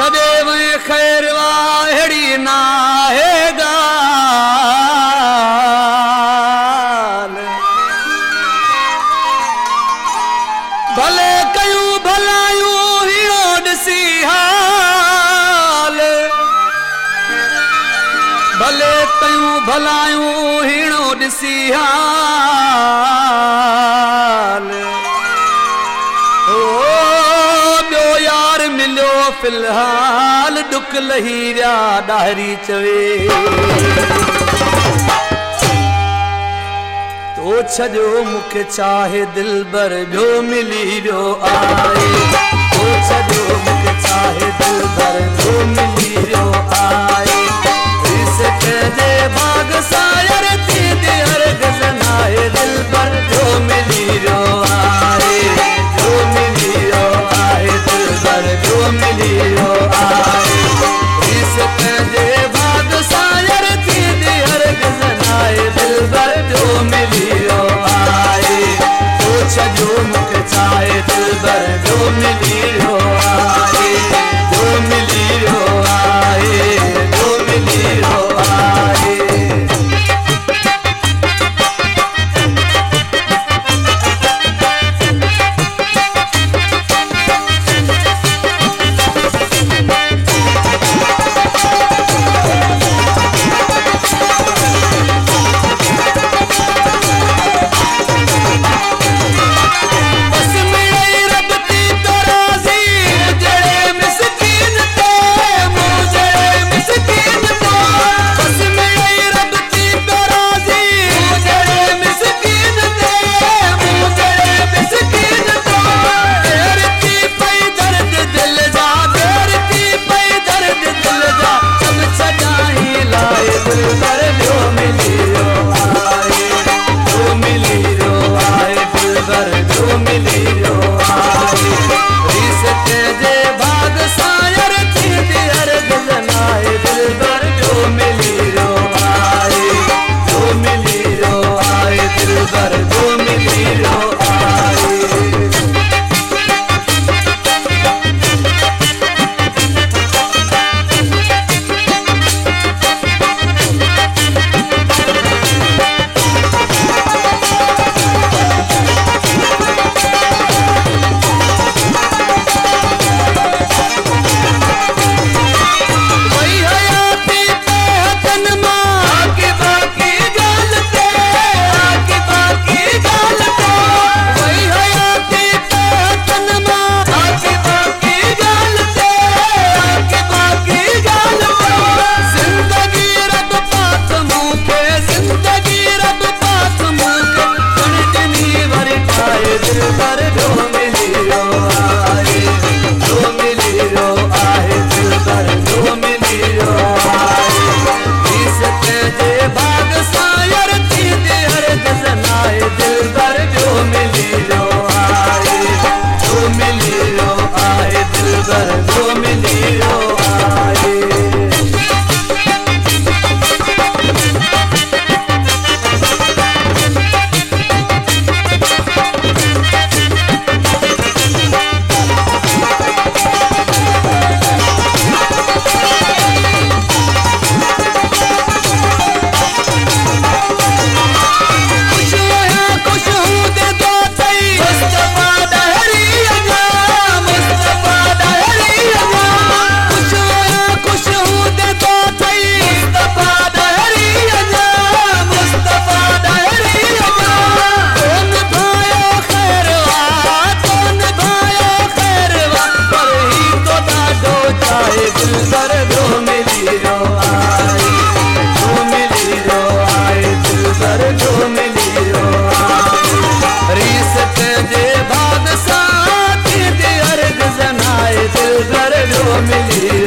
छॾे वए ख़ैर वाहेड़ी ना है गाल भले कयूं भलायूं हीरो ॾिसी हाल भले कयूं भलायूं हीरो ॾिसी हाल मिलो फिलहाल दुख लही विया डाहरी चवे तो छजो मुखे चाहे दिलबर जो मिली वियो आए तो छजो मुखे चाहे दिलबर जो मिली वियो आए इस जे बाग सायर थी दे हर गजनाए दिलबर जो मिली वियो आए जो मिली वियो आए दिलबर जो मिली वियो आए इस जे बाग सायर थी दे हर गजनाए दिलबर जो मिली वियो आए तो छजो मुखे चाहे दिलबर जो मिली वियो आए जो मिली वियो आए जो मिली वियो आए मिली